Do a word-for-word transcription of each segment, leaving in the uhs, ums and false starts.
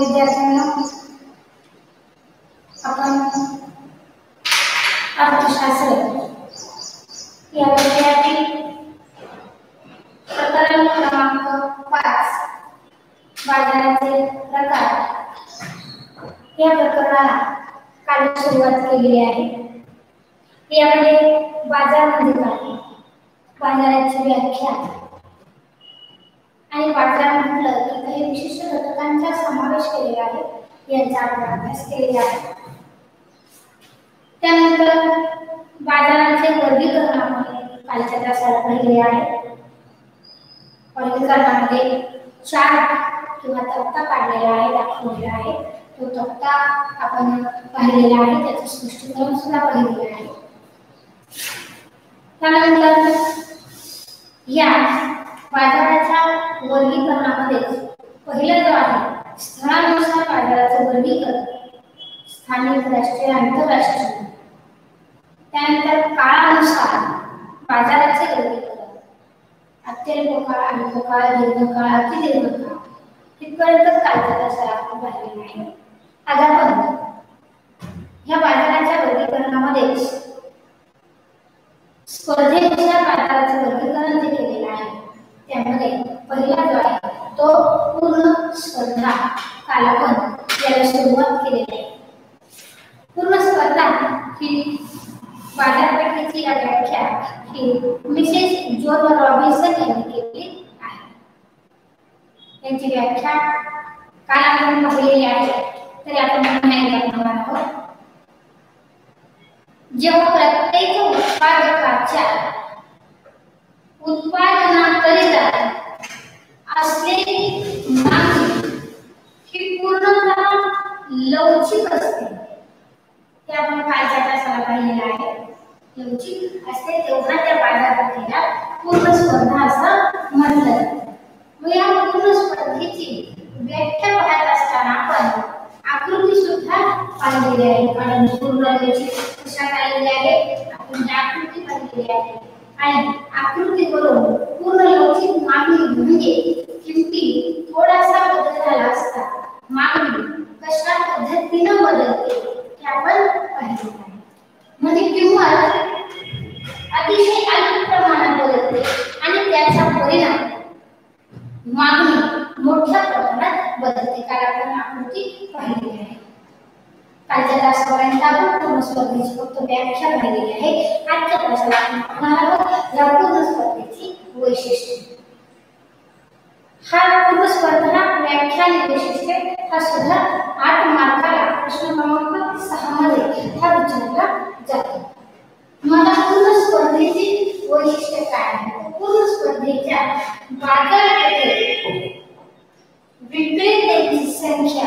विद्यार्थ्यांना आपण अर्थशास्त्र या विषयातील प्रकरण क्रमांक पाच बाजाराचे प्रकार या प्रकरणाला काल सुरुवात केली आहे। यामध्ये बाजार म्हणजे काय, बाजाराची व्याख्या आणि बाजार म्हटलं की काही विशिष्ट घटकांचा समावेश केलेला आहे यांचा आपण अभ्यास केलेला आहे। त्यानंतर बाजाराचे वर्गीकरण आपण कालच्या तासाला पाहिले आहे। वर्गीकरणामध्ये चार्ट किंवा तक्ता काढलेला आहे, दाखवलेला आहे। तो तक्ता आपण पाहिलेला आहे, त्याचे स्पष्टीकरण सुद्धा पाहिलेले आहे। त्यानंतर या बाजाराच्या वर्गीकरणामध्ये पहिलं जो आहे स्थळानुसार बाजाराचे वर्गीकरण, स्थानिक, राष्ट्रीय, आंतरराष्ट्रीय। त्यानंतर काळानुसार बाजाराचे वर्गीकरण, अत्यल्प काळ, अल्प काळ, दीर्घकाळ, अतिदीर्घ काळ, इथपर्यंत कालच्या तासाला आपण पाहिलेले आहे। आज आपण या बाजाराच्या वर्गीकरणामध्ये स्पर्धेनुसार बाजाराचे वर्गीकरण जे केलेले आहे त्यामध्ये पहिला जो आहे तो पूर्ण स्पर्धा काल आपण याला सुरुवात केलेली आहे। पूर्ण स्पर्धा ही बाजारपेठेची व्याख्या ही मिसेस जॉन रॉबिन्सन यांनी केली आहे। यांची व्याख्या काल आपण पाहिलेली आहे, तरी आपण पुन्हा करणार आहोत। जेव्हा प्रत्येक उत्पादकाच्या उत्पादनाकरिता असलेली मागणी ही पूर्णतः लवचिक असते, ते आपण कालच्या तासाला पाहिलेलं आहे। लवचिक असते तेव्हा त्या बाजारपेठेला पूर्ण स्पर्धा असं म्हटलं जातं। मग या पूर्ण स्पर्धेची व्याख्या पाहत असताना आपण आकृती सुद्धा पाहिलेली आहे। कारण पूर्ण लवचिक कशात आलेली आहे, आपण आकृती पाहिलेली आहे आणि आकृतीवरून पूर्ण लवचिक मागणी म्हणजे किमती थोडासा बदल झाला असता मागणी कशा पद्धतीने बदलते हे आपण पाहिलेलं आहे। म्हणजे किंमत अतिशय अल्प प्रमाणात बदलते आणि त्याचा परिणाम मागणी मोठ्या प्रमाणात बदलते, कारण आपण आकृती पाहिलेली आहे। कालच्या तासापर्यंत आपण पूर्ण स्पर्धेची फक्त व्याख्या पाहिलेली आहे। आजच्या तासाला आपण पाहणार आहोत या पूर्ण स्पर्धेची वैशिष्ट्ये। हा पूर्ण स्पर्धा व्याख्या आणि वैशिष्ट्ये हा सुद्धा आठ मार्काला प्रश्न क्रमांक सहा मध्ये हा विचारला जातो। मला पूर्ण स्पर्धेची वैशिष्ट्ये काय आहे? पूर्ण स्पर्धेच्या बाजारपेठेत विक्रेत्यांची संख्या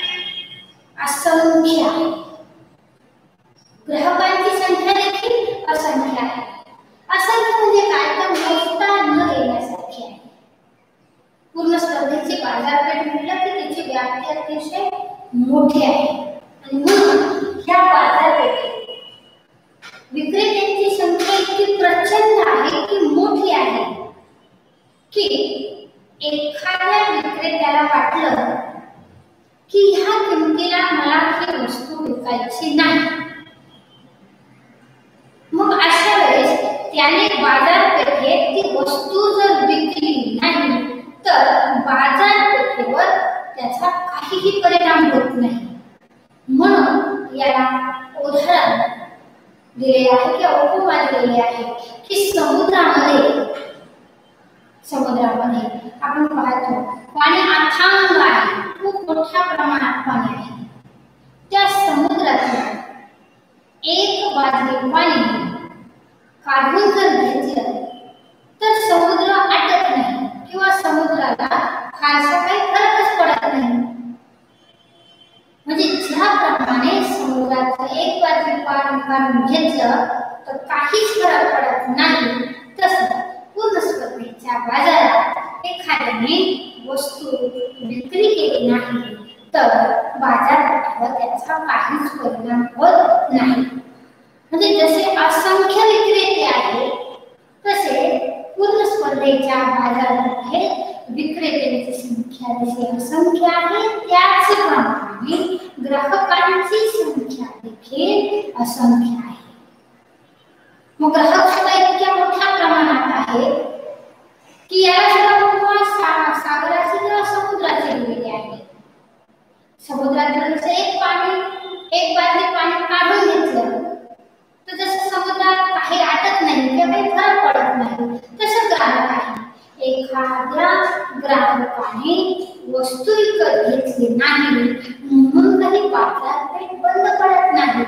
असंख्य आहे, ग्राहकांची संख्या देखील असंख्य आहे। असंख्य म्हणजे काय, तर मोजता न येण्यासारखी आहे। पूर्ण स्पर्धेची बाजारपेठ म्हटलं की त्याची व्याप्ती अतिशय मोठी आहे आणि म्हणून या बाजारपेठेत विक्रेत्यांची संख्या इतकी प्रचंड आहे की मोठी आहे की एखाद्या विक्रेत्याला वाटलं की ह्या किमतीला मला ही वस्तू विकायची नाही, मग अशा वेळेस त्याने बाजारपेठेत ती वस्तू जर विकली नाही तर बाजारपेठेवर त्याचा काहीही परिणाम होत नाही। म्हणून याला उदाहरण दिले आहे की उपमा दिलेली आहे की समुद्रामध्ये समुद्रामध्ये आपण पाहतो पाणी अथांग आहे, खूप मोठ्या प्रमाणात पाणी आहे। त्या समुद्रातून एक बाजरी पाणी काढून जर घेतलं तर समुद्र आटत नाही किंवा समुद्राला फारसा काही फरकच पडत नाही। म्हणजे ज्याप्रमाणे समुद्राचं एक बाजरी पाणी काढून घेतलं तर काहीच फरक पडत नाही, तसं पूर्ण स्पर्धेच्या बाजारात एखाद्याने वस्तू विक्री केली नाही तर बाजारपेठेवर त्याचा काहीच परिणाम होत नाही। म्हणजे जसे असंख्य विक्रेते आहेत तसे पूर्ण स्पर्धेच्या बाजारामध्ये विक्रेत्यांची संख्या संख्या जशी असंख्य आहे त्याचप्रमाणे ग्राहकांची संख्या देखील असंख्य आहे. मग ग्राहक सुद्धा इतक्या मोठ्या प्रमाणात आहे की याला सुद्धा सागराची किंवा समुद्राची दिलेली आहे. समुद्रात जर एक पाणी एक बादली पाणी काढून घेतलं तर जसं समुद्रात काही आटत नाही किंवा काही फरक पडत नाही, तसं ग्राहक आहे. एखाद्या ग्राहकाने वस्तू विकत घेतली नाही म्हणून काही बाजारपेठ बंद पडत नाही.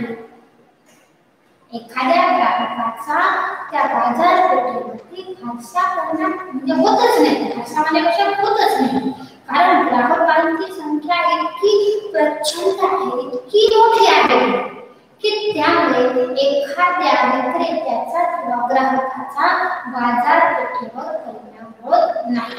एखाद्या ग्राहकाचा त्या बाजारपेठेवरती फारसा परिणाम म्हणजे होतच नाही, फारसा म्हणण्यापेक्षा होतच नाही. कारण ग्राहकांची संख्या इतकी प्रचंड आहे, इतकी मोठी आहे की त्यामुळे एखाद्या विक्रेत्याचा किंवा ग्राहकाचा बाजारपेठेवर परिणाम होत नाही.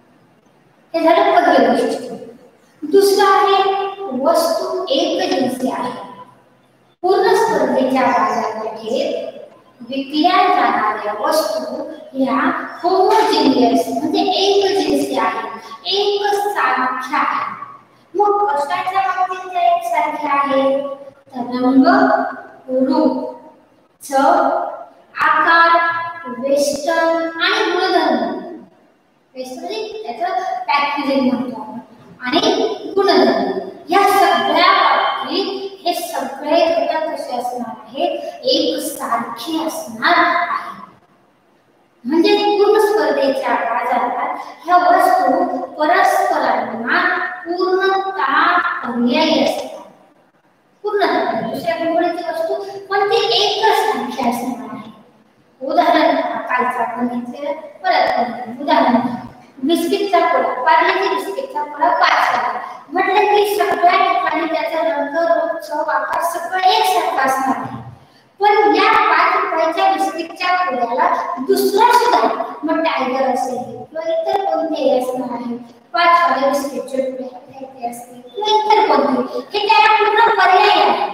हे झालं पहिलं वैशिष्ट्य. दुसरं आहे वस्तू एकजिन्सी आहे. पूर्ण स्पर्धेच्या बाजारपेठेत विकल्या जाणाऱ्या वस्तू ह्या होमोजिनियस म्हणजे एकजिन्सी आहेत, एकसारख्या आहेत. मग कशाच्या बाबतीत त्या एकसारख्या आहेत? रंग, रूप, चव, आकार, वेष्टन आणि गुणधर्म. वेष्टन म्हणजे त्याचं पॅकेजिंग म्हणतो आपण, आणि गुणधर्म. या सगळ्या बाबतीत हे सगळे घटक कसे असणार आहेत? एकसारखे असणार आहेत. म्हणजे पूर्ण स्पर्धेच्या बाजारात ह्या वस्तू परस्परांना पूर्णतः पर्यायी असतात. पूर्णतः दुसऱ्या कंपनीची वस्तू पण ती एकच संख्या असणार आहे. उदाहरण कालचा आपण घेतलेलं परत उदाहरण बिस्किटचा पुडा, पार्लेची बिस्किटचा पुडा पाच वाला म्हटलं की सगळ्या ठिकाणी त्याचा रंग, रूप, चव, आकार सगळं एकसारखं असणार आहे. पण या पाच रुपयाच्या बिस्किटच्या पुड्याला दुसरा सुद्धा मग टायगर असेल किंवा इतर कोणतेही असणार आहे, पाच वाले बिस्किटचे पुडे असतील किंवा इतर कोणते, हे त्याला पूर्ण पर्याय आहे.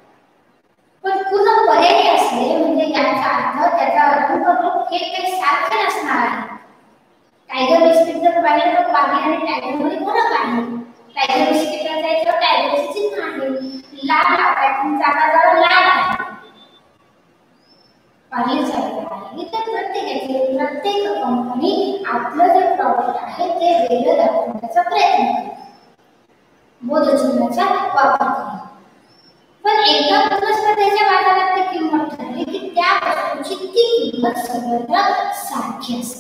पण पूर्ण पर्याय असले म्हणजे याचा अर्थ त्याचा रंग, रूप हे काही सारखे नसणार आहे. टायगर बिस्किट जर पाहिलं तर पार्ले आणि टायगर मध्ये फरक आहे. टायगर बिस्किटला जायचं टायगरचे चिन्ह आहे, लाल पॅकिंग जागा जरा लाल आहे, पार्ले सारखं आहे. इतर प्रत्येकाचे प्रत्येक कंपनी आपलं जे प्रॉडक्ट आहे ते वेगळं दाखवण्याचा प्रयत्न करते, बोधचिन्हाचा वापर करते. पण एकदा स्पर्धेच्या बाजारात ती किंमत ठरली की त्या वस्तूची ती किंमत सर्वत्र सारखी असते.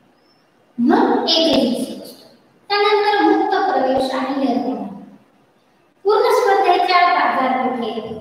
मग एकजिन्सी असतो. त्यानंतर मुक्त प्रवेश आणि निर्गमन. पूर्ण स्पर्धेच्या बाजारपेठेत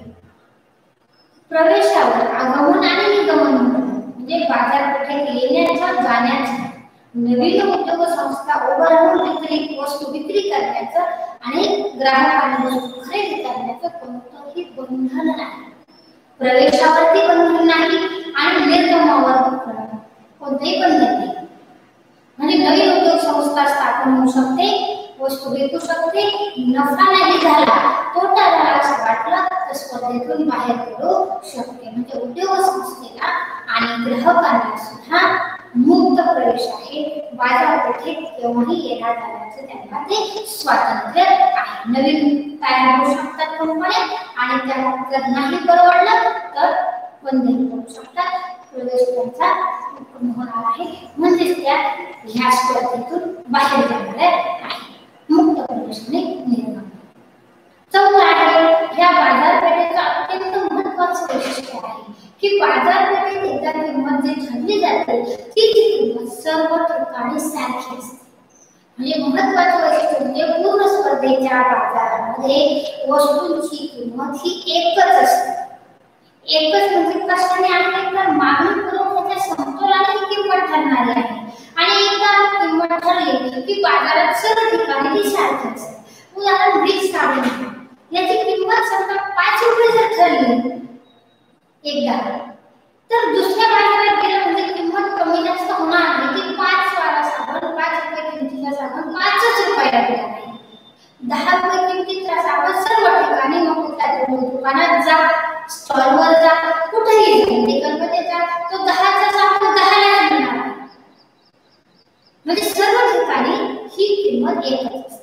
प्रवेशावर आगमन आणि निगमन म्हणजे बाजारपेठेत येण्याचा जाण्याचा, नवीन उद्योग संस्था उभं राहून विक्री वस्तू विक्री करण्याचं आणि ग्राहकांना वस्तू खरेदी करण्याचं कोणतंही बंधन नाही. प्रवेशावरती बंधन नाही आणि निर्गमनावर कोणतेही बंधन नाही. म्हणजे नवीन उद्योग संस्था स्थापन होऊ शकते, वस्तू विकू शकते, नफा नाही झाला, तोटा झाला असं वाटलं तर स्पर्धेतून बाहेर पडू शकते. म्हणजे उद्योग संस्थेला आणि ग्राहकांना सुद्धा मुक्त प्रवेश आहे. बाजारपेठेत केव्हाही येणार जाण्याचं त्यांना ते स्वातंत्र्य आहे. नवीन तयार होऊ शकतात कंपन्या आणि त्या जर नाही परवडलं तर बंद करू शकतात. प्रवेश त्यांचा होणार आहे म्हणजे त्या ह्या स्पर्धेतून बाहेर जाणार आहे. मुक्त प्रवेशाने निर्गमन. चौथा आहे ह्या बाजारपेठेचं अत्यंत महत्त्वाचं वैशिष्ट्य आहे की बाजारपेठेत एकदा किंमत जी ठरली जाते ती किंमत सर्व ठिकाणी सारखी असते. म्हणजे महत्त्वाचं वैशिष्ट्य म्हणजे पूर्ण स्पर्धेच्या बाजारामध्ये वस्तूंची किंमत ही एकच असते. एकच म्हणजे कशाने आहे तर मागणी पुरवठ्याच्या समतोलाने ही किंमत ठरणारी आहे. आणि एकदा किंमत ठरली की बाजारात सर्व ठिकाणी ती सारखी असते. उदाहरण ब्रिज साबण याची किंमत समजा पाच रुपये जर ठरली एकदा, तर दुसऱ्या बाजारात गेलं म्हणजे किंमत कमी जास्त होणार नाही की पाच वाला साबण पाच रुपये किमतीचा साबण पाचच रुपयाला दिला नाही. दहा रुपये किमतीचा साबण सर्व ठिकाणी मग कुठल्या दुकानात जा, स्टॉलवर जा, कुठेही जा, मेडिकलमध्ये जा, तो दहाचा साबण दहाला मिळणार. म्हणजे सर्व ठिकाणी ही किंमत एकच असते.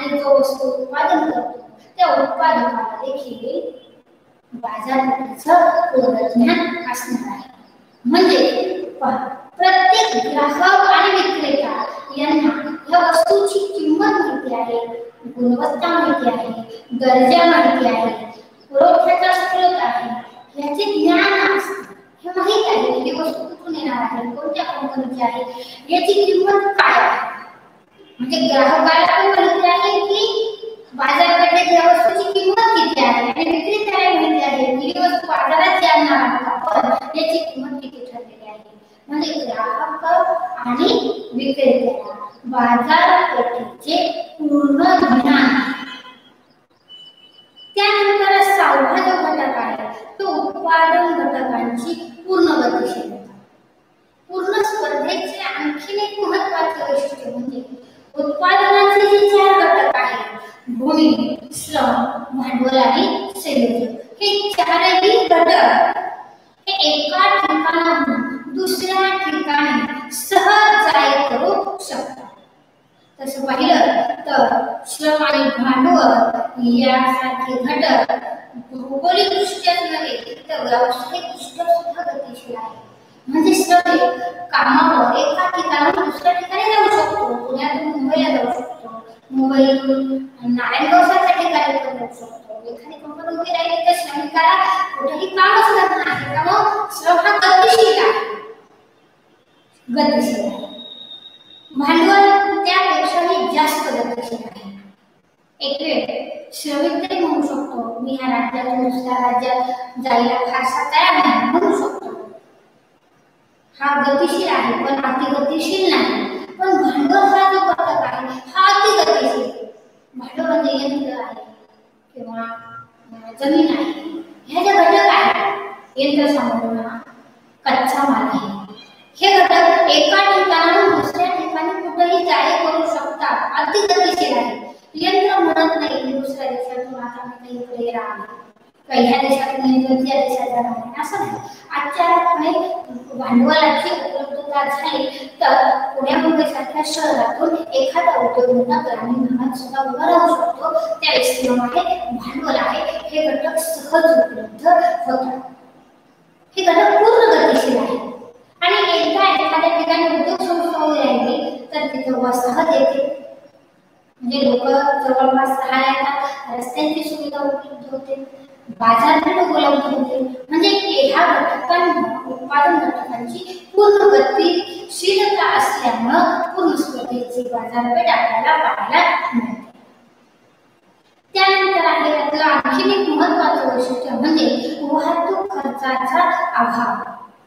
आणि जो वस्तू उत्पादन करतो त्या उत्पादकाला देखील बाजारपेठेचं पूर्ण ज्ञान असणार आहे. म्हणजे प्रत्येक ग्राहक आणि विक्रेता यांना या वस्तूची किंमत माहिती आहे, गुणवत्ता माहिती आहे, दर्जा माहिती आहे, पुरवठ्याचा स्रोत आहे, याचे ज्ञान असते. हे माहित आहे की ही वस्तू कुठून येणार आहे, कोणत्या कंपनीची आहे, याची किंमत काय आहे. म्हणजे ग्राहकाला पण माहिती आहे की बाजारपेठेत या वस्तूची किंमत किती आहे आणि विक्रेत्याला माहिती आहे की ही वस्तू बाजारात जाणार आहे पण याची किंमत किती ठरलेली आहे. म्हणजे ग्राहक आणि विक्रेत्याला बाजारपेठेचे पूर्ण ज्ञान. त्यानंतर सहावा जो घटक आहे तो उत्पादन घटकांची पूर्ण गतिशीलता. पूर्ण स्पर्धेचे आणखी एक महत्त्वाचे वैशिष्ट्य म्हणजे उत्पादनाचे जे चार घटक आहेत भूमी, श्रम, भांडवल आणि संयोजन, हे चारही घटक हे एका ठिकाणाहून दुसऱ्या ठिकाणी सहज जाहीर करू शकतात. तसं पाहिलं तर श्रम आणि भांडवल यासारखे घटक भौगोलिक दृष्ट्याच नव्हे तर व्यावसायिकदृष्ट्या सुद्धा गतिशील आहे. म्हणजे श्रमिक कामावर एका ठिकाणाहून दुसऱ्या ठिकाणी जाऊ शकतो. पुण्यातून मुंबईला जाऊ शकतो, मुंबईतून नारायणगावसारख्या ठिकाणी जाऊ शकतो. एखादी कंपनी उभी राहिली तर श्रमिकाला कुठेही कामच करत नाही. त्यामुळे श्रम हा गतिशील आहे. गतिशील आहे. भांडवल त्यापेक्षाही जास्त गतिशील आहे. एक वेळ श्रमिक तरी म्हणू शकतो मी ह्या राज्यातून दुसऱ्या राज्यात जायला फारसा तयार नाही म्हणू शकतो. हा गतिशील आहे पण अति गतिशील नाही. पण भांडवल हा जो घटक आहे हा अति गतिशील. भांडवल म्हणजे यंत्र आहे किंवा जमीन आहे, ह्या ज्या घटक आहेत यंत्रसामग्री, कच्चा माल आहे, हे घटक एका ठिकाणाहून दुसऱ्या ठिकाणी कुठेही जाहीर करू शकतात. अति गतिशील आहे. यंत्र म्हणत नाही दुसऱ्या देशातून आता मी काही इकडे राहणार, ह्या देशातून यंत्र त्या देशात जाणार असं नाही. आजच्या काळात भांडवलाची उपलब्धता झाली तर पुण्या मुंबईसारख्या शहरातून एखादा उद्योगधंदा ग्रामीण भागात सुद्धा उभा राहू शकतो. त्या श्रम आहे, भांडवल आहे, हे घटक सहज उपलब्ध होतात. हे घटक पूर्ण गतिशील आहे. आणि एकदा एखाद्या ठिकाणी उद्योग संस्था उभी राहिली तर तिथे वसाहत येते. म्हणजे लोक जवळपास राहायला येतात, रस्त्यांची सुविधा उपलब्ध होते, बाजारपेठ उपलब्ध होते. म्हणजे ह्या घटकांना उत्पादन घटकांची पूर्ण गतिशीलता असल्यामुळं पूर्ण स्पर्धेची बाजारपेठ आपल्याला पाहायला मिळते. त्यानंतर आहे त्यातलं आणखी एक महत्त्वाचं वैशिष्ट्य म्हणजे वाहतूक खर्चाचा अभाव.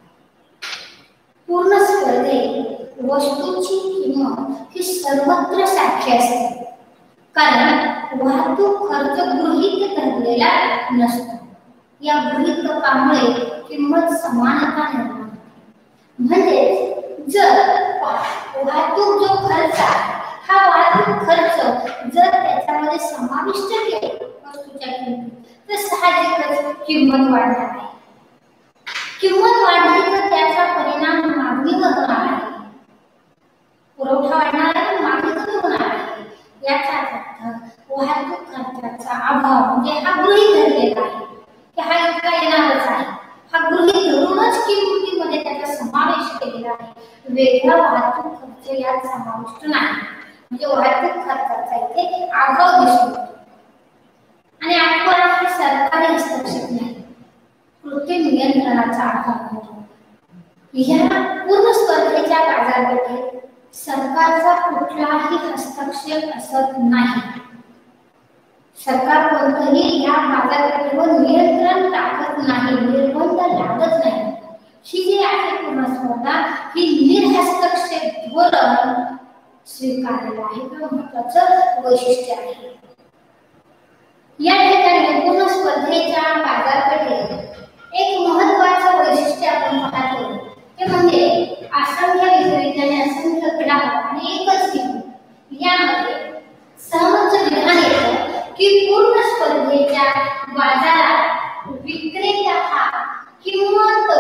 पूर्ण स्पर्धेत वस्तूची किंमत ही सर्वत्र सारखी असते कारण वाहतूक खर्च गृहीत धरलेला नसतो. या गृहीतकामुळे किंमत समानता निर्माण होते. म्हणजे जर वाहतूक जो खर्च आहे हा वाहतूक खर्च जर त्याच्यामध्ये समाविष्ट केला वस्तूच्या किमतीत तर साहजिकच किंमत वाढणार आहे. किंमत वाढली तर त्याचा परिणाम मागणीवर होणार आहे. पुरवठा वाढणार आहे, मागणी कमी होणार आहे. याचा अर्थ वाहतूक खर्चाचा अभाव म्हणजे हा गृहीत धरलेला आहे की हा इतका येणारच आहे. हा गृहीत धरूनच किमतीमध्ये त्याचा समावेश केलेला आहे. वेगळा वाहतूक खर्च यात समाविष्ट नाही. म्हणजे वाहतूक खर्चाचा इथे अभाव दिसून येतो. आणि आपण हा सरकारी हस्तक्षेप नाही, कृत्रिम नियंत्रणाचा अभाव होतो. या पूर्ण स्पर्धेच्या बाजारपेठेत सरकारचा कुठलाही हस्तक्षेप असत नाही. सरकार कोणतंही या बाजारपेठेवर नियंत्रण टाकत नाही, निर्बंध लादत नाही. ही जी आहे पूर्ण स्पर्धा ही निर्हस्तक्षेप धोरण स्वीकारलेलं आहे किंवा महत्त्वाचं वैशिष्ट्य आहे. या ठिकाणी पूर्ण स्पर्धेच्या बाजारपेठेत एक महत्त्वाचं वैशिष्ट्य आपण पाहतो ते म्हणजे असंख्य विक्रेते, असंख्य ग्राहक आणि एकच किंमत. यामध्ये सहज विधान येतं की पूर्ण स्पर्धेच्या बाजारात विक्रेता हा किंमत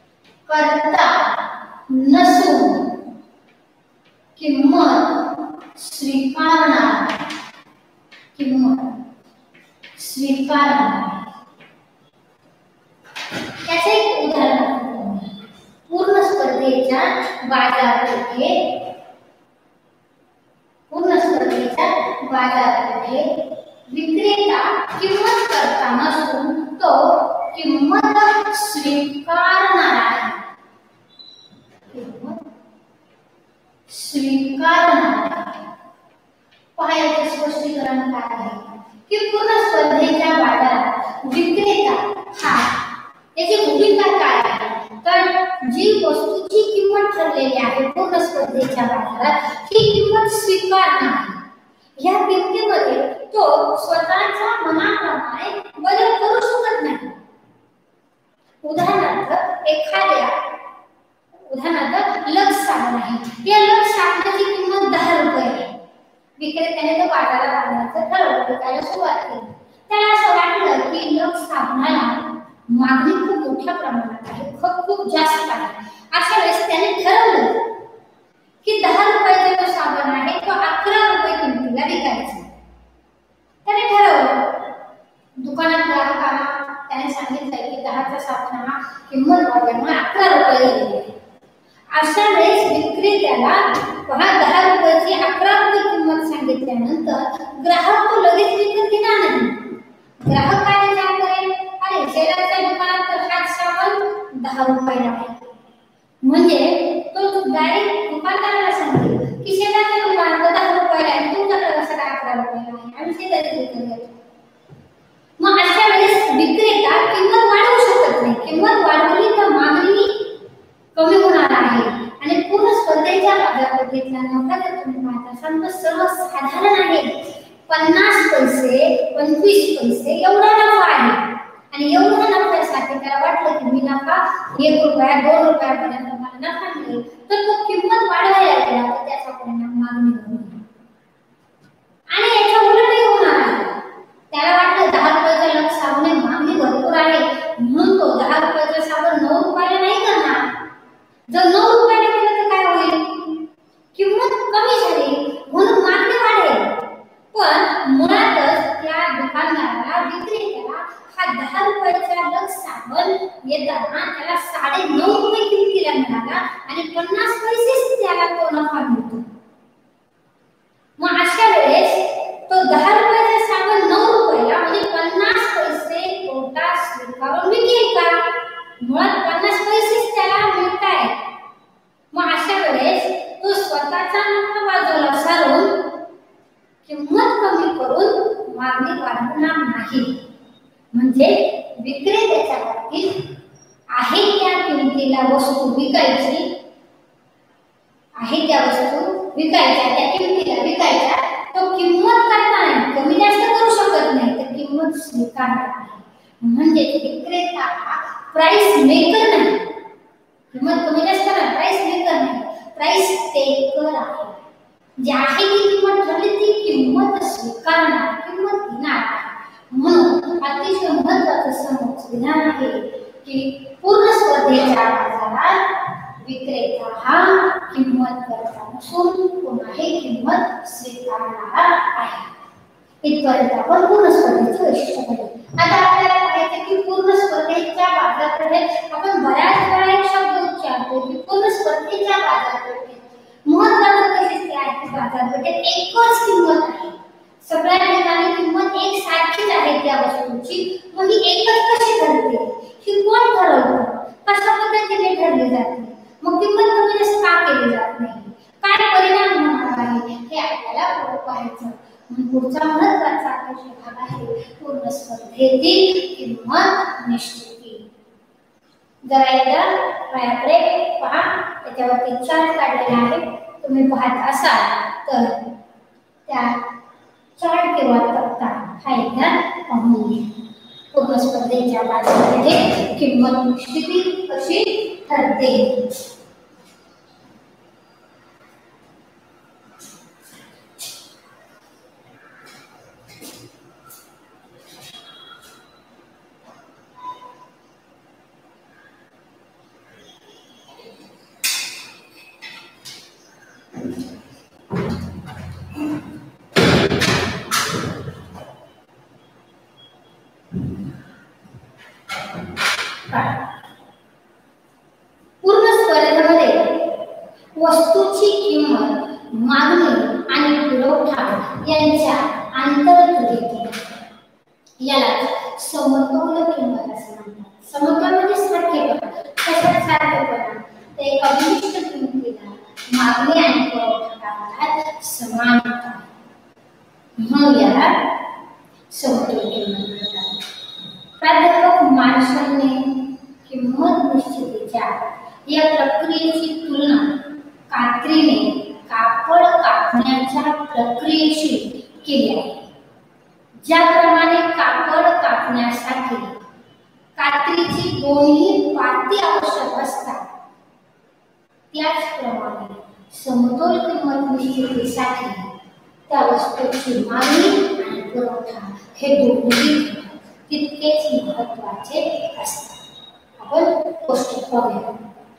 करता नसून किंमत स्वीकारणार किंमत स्वीकारणार त्याचे एक उदाहरण पूर्ण स्पर्धेच्या बाजारपेठे पूर्ण स्पर्धेच्या बाजारपेठे विक्रेता किंमत करता नसून तो किंमत स्वीकारणार आहे किंमत स्वीकारणार पहा याचे स्पष्टीकरण काय आहे की पूर्ण स्पर्धेच्या बाजारात विक्रेता हा याची भूमिका काय आहे तर जी वस्तूची किंमत ठरलेली आहे पूर्ण स्पर्धेच्या बाजारात ही किंमत स्वीकारणार या किमतीमध्ये तो स्वतःच्या मनाप्रमाणे बदल करू शकत नाही उदाहरणार्थ एखाद्या उदाहरणार्थ लक्ष साबण आहे या लक्ष साबणाची किंमत दहा रुपये आहे विक्रेत्याने तो बाजारात आणण्याचं ठरवलं विकायला सुरुवात केली त्याला असं वाटलं की लक्ष साबणाला मागणी खूप मोठ्या प्रमाणात आहे खूप खूप जास्त आहे अशा वेळेस त्याने ठरवलं की दहा रुपयाचा जो साबण आहे तो अकरा रुपये किमतीला विकायचा त्याने ठरवलं दुकानात ग्राहकांना त्याने सांगितलं की दहाचा साबण हा किंमत वाढल्यामुळे अकरा रुपये गेली अशा वेळेस विक्रेत्याला पहा दहा रुपयाची अकरा रुपये किंमत सांगितल्यानंतर ग्राहक तो लगेच विकत घेणार नाही ग्राहक काय विचार करेल अरे शेजारच्या दुकानात तर हाच साबण दहा रुपयाला आहे म्हणजे तो डायरेक्ट दुकानदाराला सांगेल की शेजारच्या दुकानात दहा रुपयाला आहे तुमच्याकडे कसं काय अकरा रुपयाला आहे आणि शेजारी विकत घेतो मग अशा वेळेस विक्रेता किंमत वाढवू शकत नाही किंमत वाढवली तर मागणी कमी होणार आहे आणि पूर्ण स्पर्धेच्या बाजारपेठेतला नफा जर तुम्ही पाहता असाल तर सर्वसाधारण आहे पन्नास पैसे पंचवीस पैसे एवढा नफा आहे आणि एवढ्या नफ्यासाठी त्याला वाटलं की मी नफा एक रुपया दोन रुपयापर्यंत मला नफा मिळेल तर तो किंमत वाढवायला गेला तर त्याचा परिणाम मागणीवर होईल आणि याच्या उलटही होणार आहे त्याला वाटलं दहा रुपयाचा लक्ष साबण मागणी भरपूर आहे म्हणून तो दहा रुपयाचा साबण नऊ रुपयाला नाही करणार जर नऊ रुपयाला केलं तर काय होईल किंमत कमी झाली म्हणून मागणी वाढेल पण मुळातच त्या दुकानदाराला विक्रेत्याला हा दहा रुपयाचा लक्ष साबण येताना त्याला साडे नऊ रुपये किमतीला मिळाला आणि पन्नास पैसेच त्याला तो नफा मिळतो मग अशा वेळेस तो दहा रुपयाचा साबण नऊ रुपयाला म्हणजे पन्नास पैसे तोटा स्वीकारून विकेल का मुळात पन्नास पैसेच त्याला मिळत आहेत मग अशा वेळेस तो स्वतःचा नफा बाजूला सारून किंमत कमी करून मागणी वाढवणार नाही म्हणजे विक्रेत्याच्या बाबतीत आहे त्या किमतीला वस्तू विकायची आहे त्या वस्तू विकायच्या त्या किमतीला विकायच्या तो किंमत करताना कमी जास्त करू शकत नाही तर किंमत स्वीकारणार आहे म्हणजे विक्रेता हा प्राइस मेकर नाही किंमत कमी जास्त नाही प्राइस मेकर नाही प्राइस टेकर आहे जी आहे ती किंमत ठरली ती किंमत स्वीकारणार किंमत घेणार आहे म्हणून अतिशय महत्त्वाचं समज विधान आहे की पूर्ण स्पर्धेच्या बाजारात विक्रेता हा किंमत करता नसून कोणाही किंमत स्वीकारणारा आहे इथपर्यंत आपण पूर्ण स्पर्धेचं वैशिष्ट्य पाहिले आता आपल्याला पाहायचं की पूर्ण स्पर्धेच्या बाजारपेठेत आपण बऱ्याच वेळा एक शब्द उच्चारतो की पूर्ण स्पर्धेच्या बाजारपेठेत महत्त्वाचं वैशिष्ट्य आहे की बाजारपेठेत एकच किंमत आहे सगळ्या ठिकाणी किंमत एक सारखीच आहे त्या वस्तूची मग ही एकच कशी ठरते ही कोण ठरवतं कशा पद्धतीने ठरली जाते मग किंमत कमी जास्त का केली जात नाही काय परिणाम होणार आहे हे आपल्याला पुढे पाहायचं म्हणून पुढचा महत्त्वाचा विषय भाग आहे पूर्ण स्पर्धेतील किंमत निश्चिती जरा एकदा माझ्याकडे पहा त्याच्यावरती चार्ट काढलेला आहे तुम्ही पाहत असाल तर त्या चार्ट किंवा तक्ता हा एकदा पाहून घ्या पूर्ण स्पर्धेच्या बाजारपेठेत किंमत निश्चिती कशी ठरते वस्तूची किंमत मागणी आणि पुरवठा यांच्या आंतरक्रियेत याला समतोल किंमत असे म्हणतात। समतोल म्हणजे सारखेपणा। कशात सारखेपणा? ते एका विशिष्ट किंमतीला मागणी आणि पुरवठा समानता म्हणून याला समतोल किंमत म्हणतात। प्राध्यापक मार्शलने किंमत निश्चितीच्या या प्रक्रियेची तुलना कात्रीने कापड कापण्याच्या प्रक्रियेशी केली आहे। ज्याप्रमाणे कापड कापण्यासाठी कात्रीची दोन्ही पाती आवश्यक असतात, त्याचप्रमाणे समतोल किंमत निश्चितीसाठी त्या वस्तूची मागणी आणि पुरवठा हे दोन्ही तितकेच महत्त्वाचे असतात। आपण कोष्टक पाहूया।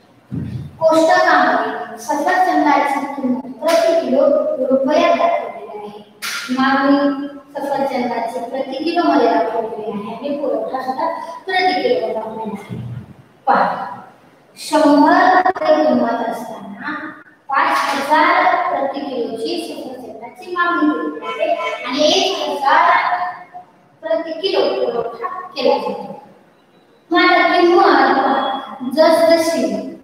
कोष्टकामध्ये सफरचंदाची किंमत प्रति किलो रुपयात दाखवलेली आहे। मागणी सफरचंदाची प्रति किलो मध्ये दाखवलेली आहे आणि पुरवठा सुद्धा प्रति किलो दाखवलेला आहे। पहा, शंभर रुपये किंमत असताना पाच हजार प्रति किलोची सफरचंदाची मागणी केली जाते आणि एक हजार प्रति किलो पुरवठा केला जातो। मात्र किंमत जसजशी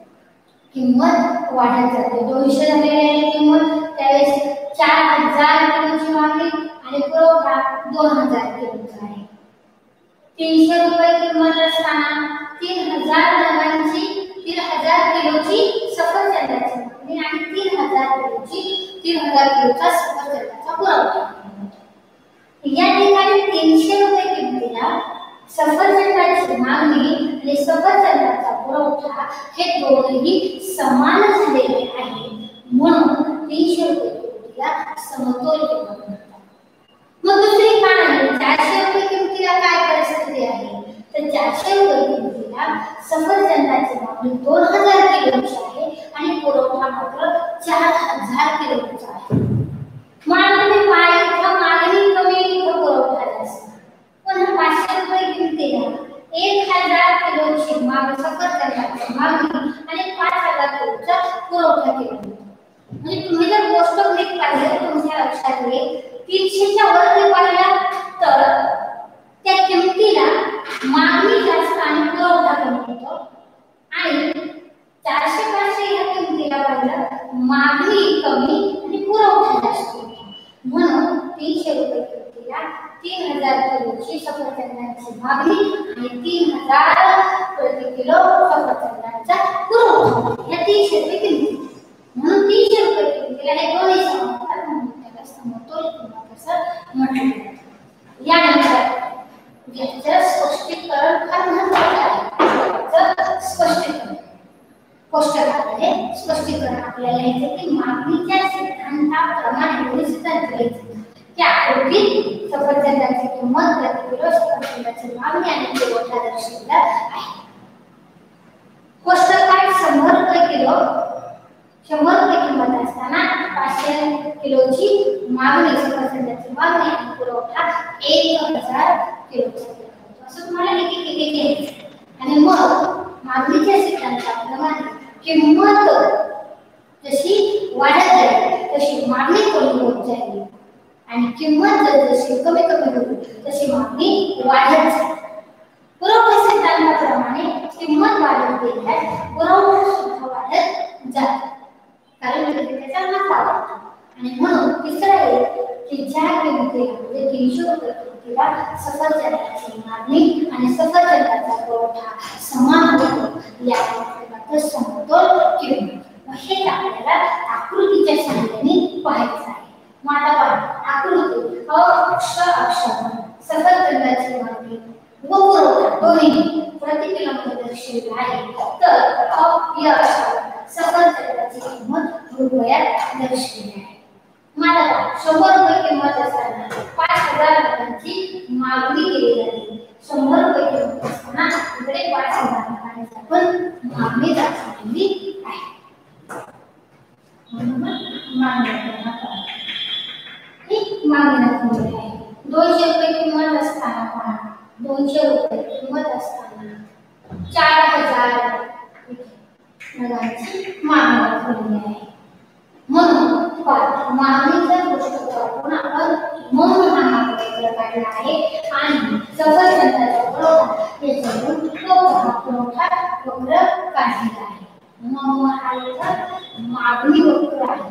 किंमत वाढत जाते, दोनशे झालेली किंमत त्यावेळेस चार हजार किलोची मागणी आणि पुरवठा दोन हजार किलोचा आहे। तीनशे रुपये किंमत असताना तीन हजार नगांची तीन हजार किलोची सफरचंदाची मागणी आणि तीन हजार किलोची तीन हजार किलोचा सफरचंदाचा पुरवठा। या ठिकाणी तीनशे रुपये किमतीला सफरचंदाची मागणी आणि सफरचंदाचा पुरवठा हे दोन्ही समान झालेले आहेत, म्हणून तीनशे रुपये किमतीला समतोल किंमत म्हणतात। मग दुसरी काय आहे? चारशे रुपये किमतीला काय परिस्थिती आहे? तर चारशे रुपये किमतीला सफरचंदाची मागणी दोन हजार किलोची आहे आणि पुरवठा मात्र चार हजार किलोचा आहे। मागणी मागणी कमी इथं पुरवठा जास्त। पण पाचशे रुपये किमतीला एक हजार किलोची माग सफरचंदाची मागणी आणि पाच हजार किलोचा पुरवठा केला जातो। म्हणजे तुम्ही जर गोष्ट नीट पाहिली तर तुमच्या लक्षात येईल, तीनशेच्या वर पाहिला तर त्या किमतीला मागणी जास्त आणि पुरवठा कमी होतो आणि चारशे पाचशे या किमतीला पाहिलं मागणी कमी आणि पुरवठा जास्त होतो, म्हणून तीनशे रुपये किमतीला तीन हजार किलोची सफरचंदाची मागणी आणि तीन हजार प्रति किलो सफरचंदाचा पुरवठा या तीनशे रुपये किमती, म्हणून तीनशे रुपये किमतीला हे दोन्ही समान होतात, म्हणून त्याला समतोल किंमत असं म्हटलं जातं। यानंतर याचं स्पष्टीकरण फार महत्त्वाचं आहे। स्पष्टीकरण कोष्टकामध्ये स्पष्टीकरण आपल्याला लिहायचं की मागणीच्या सिद्धांताप्रमाणे सिद्धांत लिहायचं की आकृतीत सफरचंदाची किंमत प्रति किलो सफरचंदाची मागणी आणि पुरवठा दर्शवला आहे। कोष्टकात शंभर रुपये किलो शंभर रुपये किंमत असताना पाचशे किलोची मागणी सफरचंदाची मागणी आणि पुरवठा एक हजार किलोचा होतो असं तुम्हाला एक एक एक घ्यायचं आणि मग मागणीच्या सिद्धांताप्रमाणे किंमत जशी वाढत जाईल तशी मागणी कमी होत जाईल आणि किंमत जशी कमी कमी होईल तशी मागणी वाढत जाईल। पुरवठा सिद्धांताप्रमाणे किंमत वाढत गेल्यास पुरवठा सुद्धा वाढत जातो, कारण त्याचा नफा वाढतो आणि म्हणून तिसरा एक की ज्या किमतीला म्हणजे तीनशे रुपये किमतीला सफरचंदाची मागणी आणि सफरचंदाचा पुरवठा समान होतो या समतोल किंमत। हे आपल्याला आकृतीच्या सहाय्याने पाहायचं आहे। मग आता पहा आकृती अ अक्ष अक्षावर सफरचंदाची मागणी व पुरवठा दोन्ही प्रति किलोमध्ये दर्शविला आहे, तर अ या अक्षावर सफरचंदाची किंमत रुपयात दर्शविली आहे। मग आता शंभर रुपये किंमत असताना पाच हजार रुपयांची मागणी केली जाते। शंभर रुपये किंमत असताना इकडे पाच हजार रुपयांची पण मागणी दाखवलेली आहे। मागणी दाखवलेली आहे। दोनशे रुपये किंमत असताना पहा दोनशे रुपये किंमत असताना चार हजार नगांची मागणी दाखवलेली आहे। मागणी वक्र आहे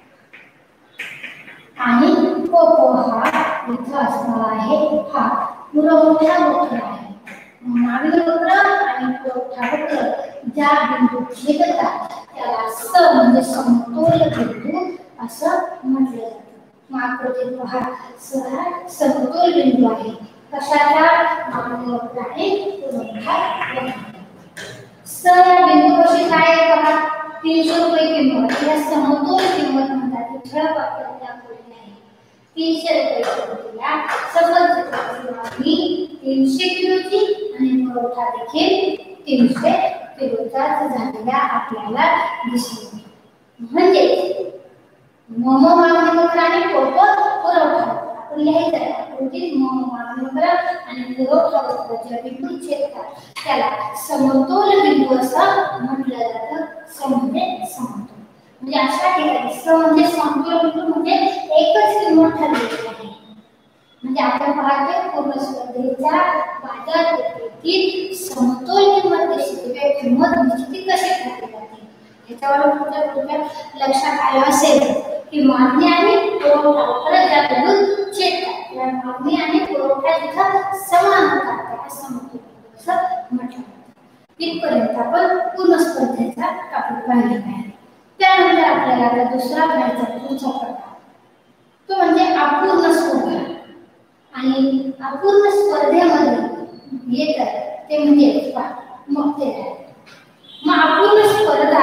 आणि पोपो हा इथं असणार आहे हा पुरवठा वक्र आहे. मागणी वक्र आणि पुरवठा वक्र ज्या बिंदू छेदतात त्याला स म्हणजे समतोल बिंदू असं म्हटलं जातं. आकृतीत पहा स हा समतोल बिंदू आहे. कशाचा? मागणी वक्र आणि पुरवठा वक्र. स या बिंदूपाशी काय आहे पहा तीनशे रुपये किंमत. या समतोल किंमत म्हणतात. ही ठळक आपल्याला दाखवली आहे. तीनशे रुपये किमतीला समतोल मागणी तीनशे किलोची आणि पुरवठा देखील तीनशे किलोचाच झालेला आपल्याला दिसतो. म्हणजे मम मागणी वक्र आणि पोपो पुरवठा आपण लिहायचं आहे. आकृतीत मम मागणी वक्र आणि पुरवठा वक्र ज्या बिंदू छेदतात त्याला समतोल बिंदू असं म्हटलं जातं. स म्हणजे समतोल. म्हणजे अशा ठिकाणी स म्हणजे समतोल बिंदू म्हणजे एकच किंमत ठरलेली आहे. म्हणजे आपण पाहतोय पूर्ण स्पर्धेच्या बाजारपेठेतील समतोल किंमत निश्चिती किंमत निश्चिती कशी ठरली जाते याच्यावर तुमच्या तुमच्या लक्षात आलं असेल की मागणी आणि पुरवठा वक्र ज्या बिंदूत छेदतात त्या मागणी आणि पुरवठा जिथं समान होतात त्याला समतोल बिंदू असं म्हटलं जातं. इथपर्यंत आपण पूर्ण स्पर्धेचा टॉपिक पाहिलेला आहे. त्यानंतर आपल्याला आता दुसरा घ्यायचा पुढचा प्रकार तो म्हणजे अपूर्ण स्पर्धा. आणि अपूर्ण स्पर्धेमध्ये येतात ते म्हणजे मक्तेदारी. मग अपूर्ण स्पर्धा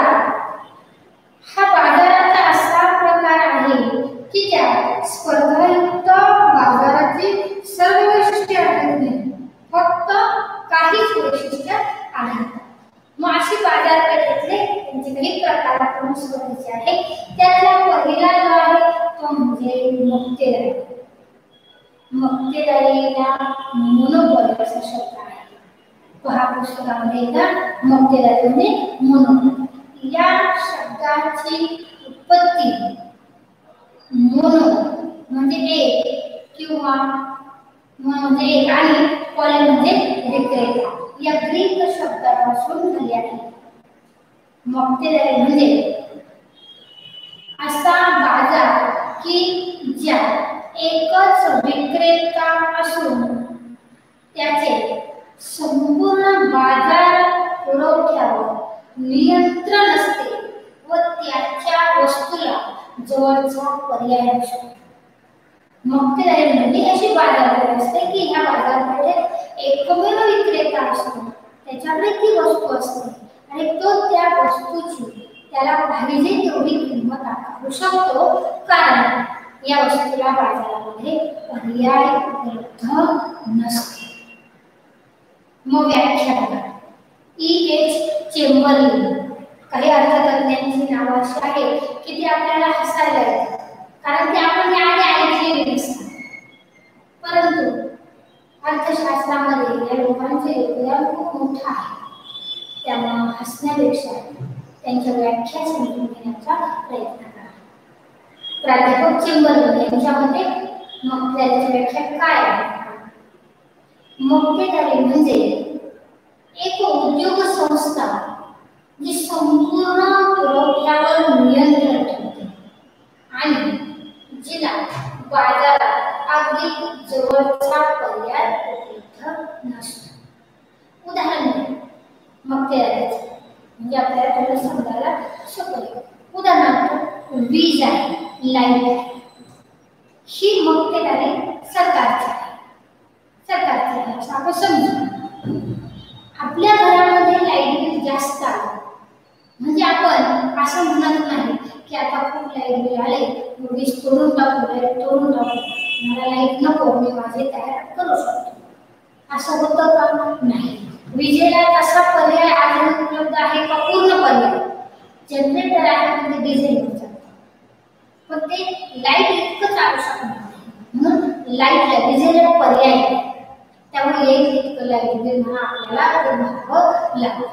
हा बाजाराचा असा प्रकार आहे की त्या स्पर्धायुक्त बाजाराची सर्व वैशिष्ट्ये आढळत नाही, फक्त काहीच वैशिष्ट्य आढळतात. मग अशी बाजारपेठेतले त्यांचे काही प्रकार आपण स्पर्धेचे आहे. त्यातला पहिला जो आहे तो म्हणजे मक्तेदारी. मक्तेदारीला मोनोपॉली असा शब्द आहे. पहा पुस्तकामध्ये येतात मक्तेदारी म्हणजे मोनोपॉली. या शब्दाची उत्पत्ती मोनो म्हणजे एक किंवा म्हणजे एक आणि पॉली म्हणजे विक्रेता या ग्रीक शब्दापासून झाली आहे. मक्तेदारी म्हणजे असा बाजार की ज्या एकच विक्रेता असून त्याचे संपूर्ण बाजार पुरवठ्यावर नियंत्रण असते व त्याच्या वस्तूला जवळचा पर्याय असतो. मक्तेदारी म्हणजे अशी बाजारपेठ असते की ह्या बाजारपेठेत एकमेव विक्रेता असतो, त्याच्याकडे ती वस्तू असते आणि तो त्या वस्तूची त्याला पाहिजे तेवढी किंमत आकारू शकतो कारण या वस्तूला बाजारामध्ये पर्याय उपलब्ध नसते. मग व्याख्या बघा. ई एच चेंबरलिन काही अर्थतज्ञांची नावं अशी आहेत की ती आपल्याला हसायला येतात कारण ते आपण याआधी ऐकलेली नसतात. परंतु अर्थशास्त्रामध्ये या लोकांचे योगदान खूप मोठं आहे. त्यामुळे हसण्यापेक्षा त्यांच्या व्याख्या समजून घेण्याचा प्रयत्न करा. प्राध्यापक चेंबरलिन यांच्यामध्ये मक्तेदारीची व्याख्या काय आहे? मक्तेदारी म्हणजे एक उद्योग संस्था जी संपूर्ण पुरवठ्यावर नियंत्रण ठेवते आणि जिला बाजारात अगदी जवळचा पर्याय उपलब्ध नसतो. उदाहरण मक्तेदारीचे म्हणजे आपल्याला थोडं समजायला सोपं. उदाहरणार्थ वीज आहे, लाईट आहे, ही मक्तेदारी सरकारची आहे. सरकारची आहे असं आपण समजू. आपल्या घरामध्ये लाईट बिल जास्त आलं म्हणजे आपण असं म्हणत नाही की आता खूप लाईट बिल आले वीज तोडून टाकू, लाईट तोडून टाकू, मला लाईट नको, मी माझे तयार करू शकतो, असं होतं का? नाही. विजेला तसा पर्याय आज उपलब्ध आहे का? पूर्ण पर्याय. जनरेटर आहे म्हणजे डिझेल चालतं पण ते लाईट इतकं चालू शकत नाही म्हणून लाईटला डिझेलला पर्याय आहे. त्यामुळे एक इतकं लाईट बिल म्हणून आपल्याला ते भरावं लागतं.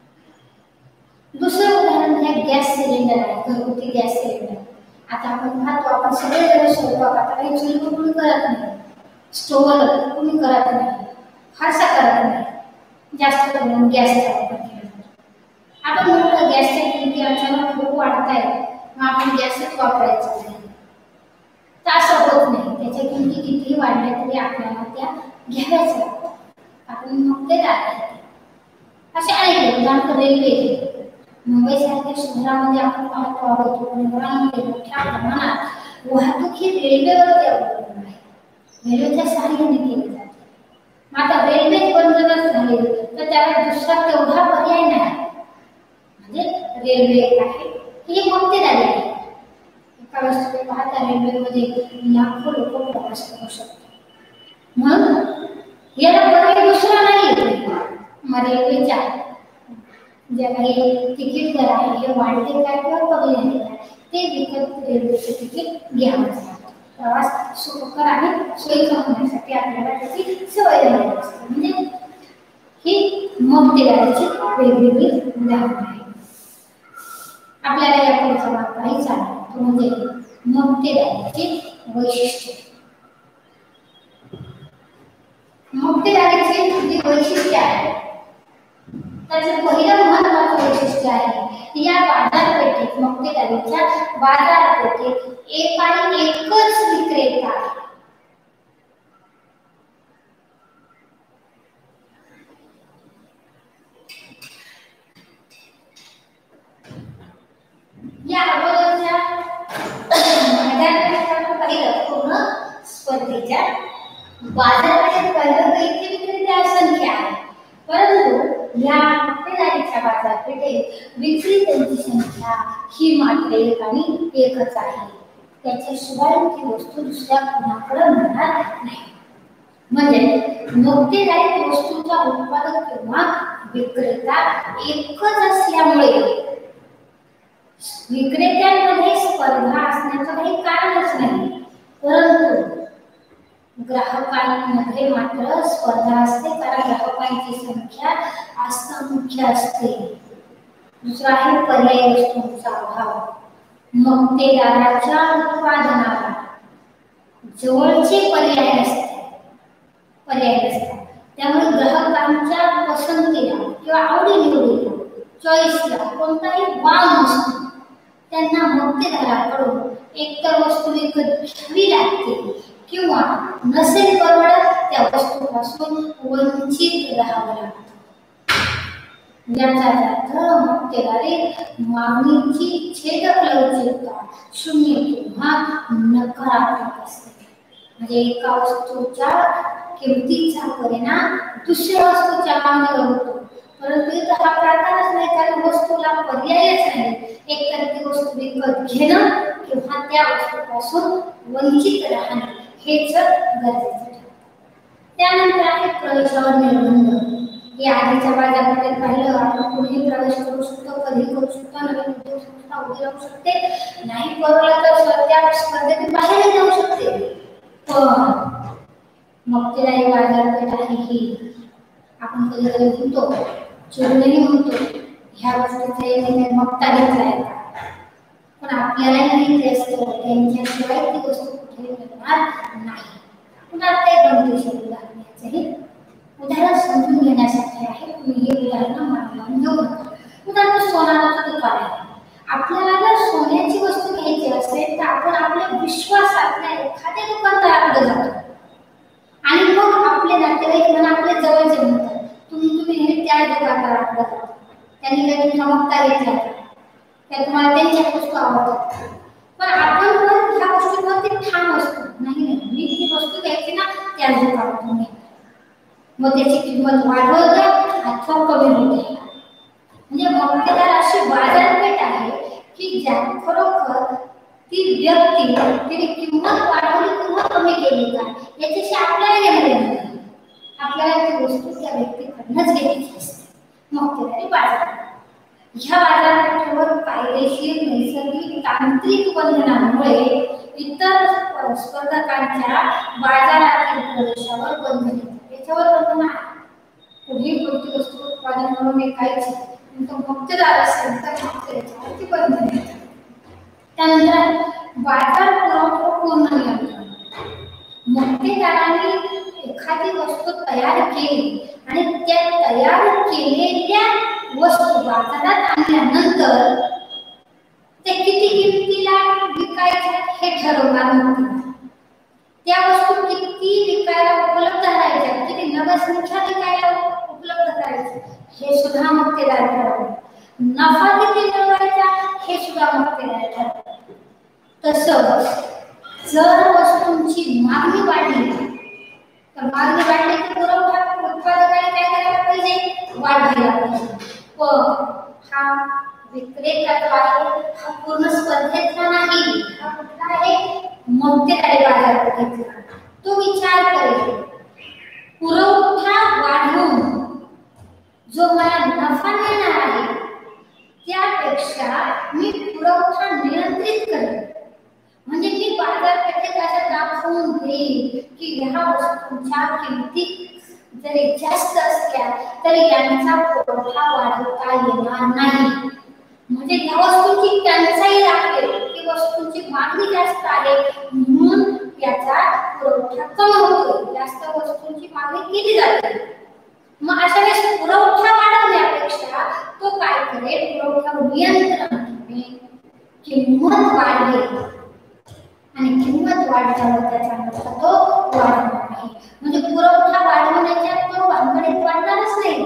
दुसरं उदाहरण घ्या, गॅस सिलेंडर आहे, घरगुती गॅस सिलेंडर. आता आपण पाहतो आपण सगळेजण स्वयंपाक आता काही चुलीवर कोणी करत नाही, स्टोव्हवर कोणी करत नाही, फारसा करत नाही, जास्त करून गॅसचा वापर केला जातो. आपण म्हणतो गॅसच्या किमती अचानक खूप वाढत आहेत, मग आपण गॅसच वापरायचा नाही, तर असं होत नाही. त्याच्या किमती कितीही वाढल्या तरी आपल्याला त्या घ्याव्याच लागतात. आपण मग ते टाळायचे. असे अनेक उदाहरण रेल्वे, मुंबईसारख्या शहरामध्ये आपण पाहतो आहोत शहरामध्ये मोठ्या प्रमाणात वाहतूक ही रेल्वेवरती अवलंबून आहे. रेल्वेच्या सहाय्याने केली जाते. आता रेल्वे बंद जर झाले तर त्याला दुसरा तेवढा पर्याय नाही. म्हणजे रेल्वे आहे ही मक्तेदारी आहे. एका वेळेस पाहता रेल्वेमध्ये लाखो लोक प्रवास करू शकतात. म्हणून याला पर्याय दुसरा नाही. मग रेल्वेच्या जे काही तिकीट दर आहे हे वाढले काय किंवा कमी झाले काय ते विकत रेल्वेचे तिकीट घ्यावं लागतं. प्रवास सुखकर आणि सोयीचा होण्यासाठी आपल्याला त्याची सवय झाली असते. म्हणजे ही मक्तेदारीची वेगवेगळी उदाहरणं आहेत. आपल्याला या पुढचा भाग पाहायचा आहे तो म्हणजे मक्तेदारीची वैशिष्ट्ये. मक्तेदारीची जी वैशिष्ट्ये आहेत त्याचं पहिलं महत्त्वाचं वैशिष्ट्य आहे या बाजारपेठेत मक्तेदारीच्या बाजारपेठेत एक आणि एकच विक्रेता आहे. या अगोदरच्या बाजारपेठेत पहिलं पूर्ण स्पर्धेच्या बाजारपेठेत पहिलं इथे विक्रेते असंख्य आहे, परंतु या मक्तेदारीच्या बाजारपेठेत विक्रेत्यांची संख्या ही मात्र एक आणि एकच आहे. त्याच्याशिवाय ती वस्तू दुसऱ्या कुणाकडे मिळणार नाही. म्हणजे मक्तेदारीत वस्तूचा उत्पादक किंवा विक्रेता एकच असल्यामुळे विक्रेत्यांमध्ये स्पर्धा असण्याचं काही कारणच नाही, परंतु ग्राहकांमध्ये मात्र स्पर्धा असते, कारण ग्राहकांची संख्या असंख्य असते. दुसरा आहे पर्यायी वस्तूंचा अभाव. मक्तेदाराच्या उत्पादनाला जवळचे पर्याय असते पर्याय असतात, त्यामुळे ग्राहकांच्या पसंतीला किंवा आवडीनिवडीला चॉईसला कोणताही वाव नसतो. त्यांना मक्तेदाराकडून एकतर वस्तू विकत घ्यावी लागते किंवा नसेल परवडत त्या वस्तूपासून वंचित राहावं लागतं. याचा अर्थ मक्तेदारीत मागणीची छेदक लवचिकता शून्य किंवा नकारात्मक असते. म्हणजे एका वस्तूच्या किमतीचा परिणाम दुसऱ्या वस्तूच्या मागणीवर होतो, परंतु इथं हा प्रकारच नाही, कारण वस्तूला पर्यायच नाही. एकतर ती वस्तू विकत घेणं किंवा त्या वस्तूपासून वंचित राहणं हेच गरजेचं ठरतं. त्यानंतर आहे प्रवेशावर निर्बंध. हे आधीच्या बाजारपेठेत पाहिलं आपण कुठेही प्रवेश करू शकतो, कधीही करू शकतो, नवीन उद्योग संस्था उभी राहू शकते, नाही परवडलं तर त्या स्पर्धेतून बाहेर जाऊ शकते. पण मक्तेदारी बाजारपेठ आहे ही आपण कधी कधी म्हणतो, चिडूनही म्हणतो ह्या गोष्टीचा मक्ता घेतलाय, पण आपल्याला माहिती असतं त्यांच्याशिवाय ती वस्तू कुठेही मिळणार नाही. पुन्हा ते गमतीशीर उदाहरण याचंही उदाहरण समजून घेण्यासाठी आहे. तुम्ही हे उदाहरण मानून घेऊ नका. उदाहरण सोनाराचं दुकान आहे. आपल्याला जर सोन्याची वस्तू घ्यायची असेल तर आपण आपल्या विश्वासातल्या एखाद्या दुकानदाराकडे जातो आणि मग आपले नातेवाईक म्हणा आपले जवळचे म्हणतात तुम्ही तुम्ही हे त्या दुकानदाराकडे जाता, त्यांनी काही तुमचा मक्ता घेतला त्या तुम्हाला त्यांच्या वस्तू आवडतात, पण आपण पण ह्या गोष्टीवरती ठाम असतो नाही नाही मी ती वस्तू घ्यायची ना त्याच दुकानातून घ्या, मग त्याची किंमत वाढवते अथवा कमी होते. म्हणजे मक्तेदार अशी बाजारपेठ आहे की ज्या खरोखर ती व्यक्ती तिने किंमत वाढवली किंवा कमी केली का याच्याशी आपल्याला घेणं नाही. आपल्याला ती वस्तू त्या व्यक्तीकडूनच घ्यायची असते. मक्तेदारी बाजारपेठ. ह्या बाजारपेठेवर कायदेशीर नैसर्गिक तांत्रिक बंधनांमुळे इतर स्पर्धकांच्या बाजारातील प्रवेशावर बंधन येतात. याच्यावर बंधन आहे. कुठलीही कोणती वस्तू उत्पादन करून विकायची मक्तेदार असेल तर मक्तेदाराची बंधन येतात. त्यानंतर बाजार पुरवठा पूर्ण नियंत्रण. मक्तेदारांनी एखादी वस्तू तयार केली आणि त्या तयार केलेल्या वस्तू बाजारात आणल्यानंतर ते किती किमतीला विकायच्या हे ठरवणार मुक्तेदार. त्या वस्तू किती विकायला उपलब्ध राहायच्या, किती नगद संख्या विकायला उपलब्ध करायची हे सुद्धा मुक्तेदार ठरवणार. नफा किती मिळवायचा हे सुद्धा मुक्तेदार ठरवणार. तसंच जर वस्तूंची मागणी वाढली तर मागणी वाढली तर पुरवठा उत्पादकाने काय करायला पाहिजे, वाढवायला पाहिजे. पण हा विक्रेता जो आहे हा पूर्ण स्पर्धेतला नाही, हा कुठला आहे, मक्तेदारी बाजारपेठेतला. तो विचार करेल पुरवठा वाढवून जो मला नफा मिळणार आहे त्यापेक्षा मी पुरवठा नियंत्रित करेन. म्हणजे मी बाजारपेठेत असं दाखवून देईल की ह्या वस्तूंच्या किमती जरी जास्त असल्या तरी यांचा पुरवठा वाढवता येणार नाही. म्हणजे ह्या वस्तूंची टंचाई दाखवेल की वस्तूंची मागणी जास्त आहे म्हणून याचा पुरवठा कमी होतो, जास्त वस्तूंची मागणी केली जाते. मग अशा वेळेस पुरवठा वाढवण्यापेक्षा तो काय करेल, पुरवठ्यावर नियंत्रण ठेवेल, किंमत वाढवेल आणि किंमत वाढल्यावर त्याचा नफा तो वाढवणार नाही. म्हणजे पुरवठा वाढवण्याच्या तो भानगडीत वाढणारच नाही.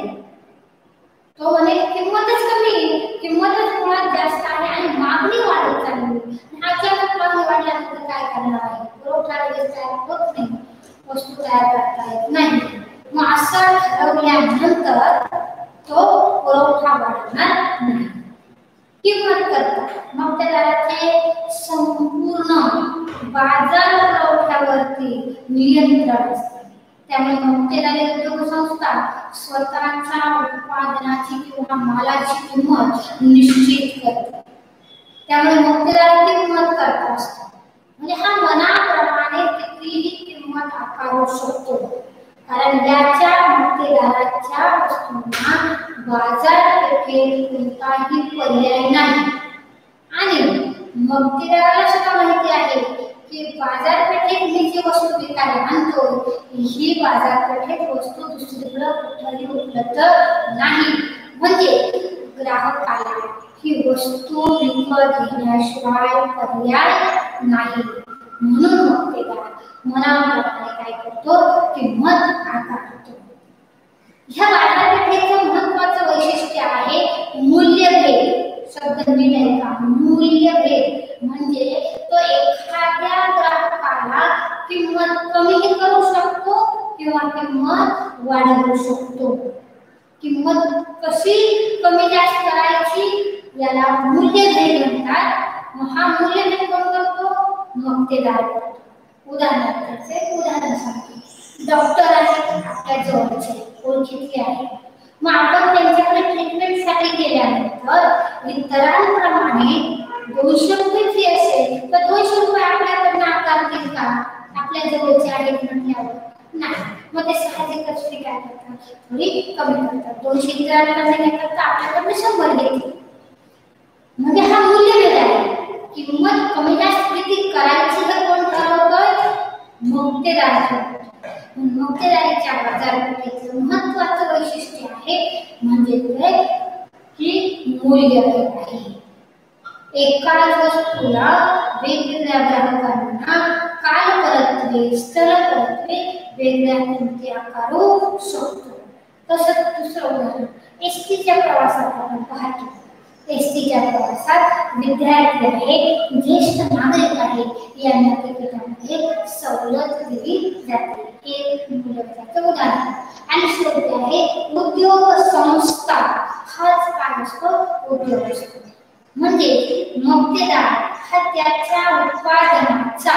तो म्हणे किंमतच कमी, किंमतच मुळात जास्त आहे आणि मागणी वाढत चालली. अचानक मागणी वाढल्यानंतर काय करणार आहे, पुरवठा लगेच तयार होत नाही, वस्तू तयार करता येत नाही. मग असं ठरवल्यानंतर तो पुरवठा वाढवणार नाही. किंमत करतात मक्तेदाराचे संपूर्ण बाजार पुरवठ्यावरती नियंत्रण असते. त्यामुळे मक्तेदारी उद्योग संस्था स्वतःच्या उत्पादनाची किंवा मालाची किंमत निश्चित करते. त्यामुळे मक्तेदार किंमत करत असतात. म्हणजे हा मनाप्रमाणे कितीही किंमत आकारू शकतो, कारण याच्या मक्तेदाराच्या वस्तूंना बाजारपेठेत कोणताही पर्याय नाही. आणि मक्तेदाराला सुद्धा माहिती आहे की बाजारपेठेत मी जी वस्तू विकायला आणतो ही बाजारपेठेत वस्तू दुसरीकडे कुठेही उपलब्ध नाही. म्हणजे ग्राहकाला ही वस्तू विकत घेण्याशिवाय पर्याय नाही. म्हणून मक्तेदार मनाप्रमाणे काय करतो, किंमत आकारतो. ह्या बाजारपेठेचं महत्त्वाचं वैशिष्ट्य आहे मूल्यभेद. शब्द नीट आहे का, मूल्यभेद. म्हणजे तो एखाद्या ग्राहकाला किंमत कमी करू शकतो किंवा किंमत वाढवू शकतो. किंमत कशी कमी जास्त करायची याला मूल्यभेद म्हणतात. मग हा मूल्यभेद कोण करतो, मक्तेदार करतो. उदाहरणार्थ उदाहरण सांगतो, डॉक्टर आहेत आपल्या जवळचे ओळखीचे आहे. मग आपण त्यांच्याकडे ट्रीटमेंटसाठी गेल्यानंतर इतरांप्रमाणे दोनशे रुपये फी असेल तर दोनशे रुपये आपल्याकडनं आकारतील का, आपल्या जवळचे आहेत म्हटल्यावर नाही. मग ते साहजिकच फी काय करतात, थोडी कमी करतात. दोनशे इतरांकडे घेतात तर आपल्याकडनं शंभर घेतील. म्हणजे हा मूल्यभेद आहे. किंमत कमी जास्त किती करायची हे कोण ठरवतोय, मक्तेदार ठरवतो. मक्तेदारीच्या बाजारपेठेचं महत्त्वाचं वैशिष्ट्य आहे म्हणजे ते की मूल्यभेद आहे. एकाच वस्तूला वेगवेगळ्या ग्राहकांना काल परत्वे स्थळ परत्वे वेगळ्या किमती आकारू शकतो. तसंच दुसरं उदाहरण, एसटीच्या प्रवासात आपण पाहतो. एसटीच्या प्रवासात विद्यार्थी आहे, ज्येष्ठ नागरिक आहे, यांना तिकिटामध्ये सवलत दिली जाते. एक मूल्यभेदाचं उदाहरण. आणि शेवटी आहे उद्योग संस्था. हाच काय असतो, उद्योग असतो. म्हणजे मक्तेदार हा त्याच्या उत्पादनाचा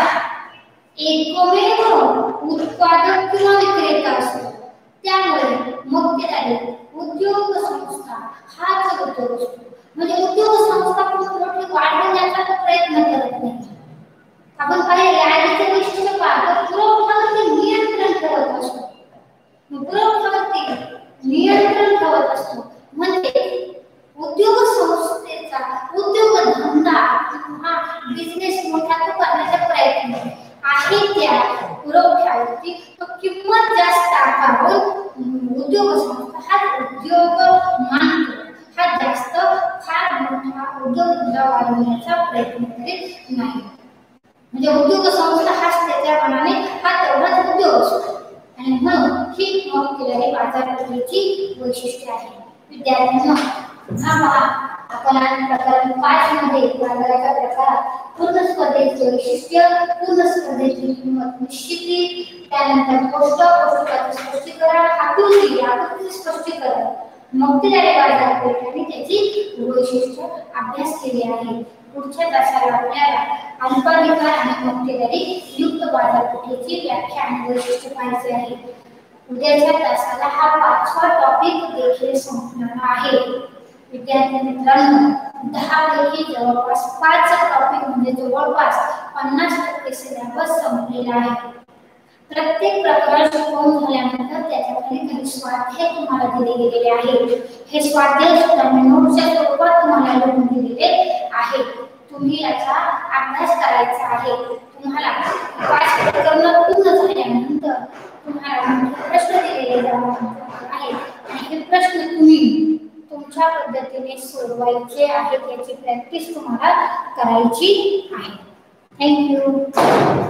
एकमेव उत्पादक किंवा विक्रेता असतो. त्यामुळे मक्तेदारी उद्योग संस्था हाच उद्योग असतो. म्हणजे उद्योग संस्था मोठी वाढवण्याचा प्रयत्न करत नाही. आपण पाहिजे आधीचे वैशिष्ट्य पाहतो, पुरवठ्यावरती नियंत्रण ठेवत असतो. पुरवठ्यावरती नियंत्रण ठेवत असतो. म्हणजे उद्योग संस्थेचा उद्योगधंदा हा बिझनेस मोठा करण्याचा प्रयत्न आहे. त्या पुरवठ्यावरती तो किंमत जास्त आकारून उद्योग संस्था हा उद्योग मानतो. हा जास्त फार मोठा उद्योगधंदा वाढवण्याचा प्रयत्न करीत नाही. म्हणजे उद्योग संस्था हाच त्याच्या मनाने हा तेवढाच उद्योग असतो आणि म्हणून ही नोंद केलेली बाजारपेठेची वैशिष्ट्ये आहे. विद्यार्थ्यांना हा पहा आपण आज प्रकरण पाच मध्ये बाजाराच्या प्रकारात पूर्ण स्पर्धेचे वैशिष्ट्य, पूर्ण स्पर्धेची किंमत निश्चिती, त्यानंतर पोस्ट पोस्टाचे स्पष्टीकरण, आकृती आकृतीचे स्पष्टीकरण, मक्तेदारी बाजारपेठ आणि त्याची वैशिष्ट्य अभ्यास केले आहे. पुढच्या तासाला आपल्याला अल्पाधिकार आणि मक्तेदारी युक्त बाजारपेठेची व्याख्या आणि वैशिष्ट्य पाहायचे आहे. उद्याच्या तासाला हा पाचवा टॉपिक देखील संपणार आहे. विद्यार्थी मित्रांनो, दहा पैकी जवळपास पाच टॉपिक म्हणजे जवळपास पन्नास टक्के सिलेबस संपलेला आहे. प्रत्येक प्रकरण शिकवून झाल्यानंतर त्याच्याखाली काही स्वाध्याय तुम्हाला दिले गेलेले आहेत. हे स्वाध्याय सुद्धा मी नोट्सच्या स्वरूपात तुम्हाला लिहून दिलेले आहेत. तुम्ही याचा अभ्यास करायचा आहे. तुम्हाला पाच प्रकरण पूर्ण झाल्यानंतर तुम्हाला प्रश्न दिलेले जाणार आहेत आणि हे प्रश्न तुम्ही तुमच्या पद्धतीने सोडवायचे आहेत. याची प्रॅक्टिस तुम्हाला करायची आहे. थँक्यू.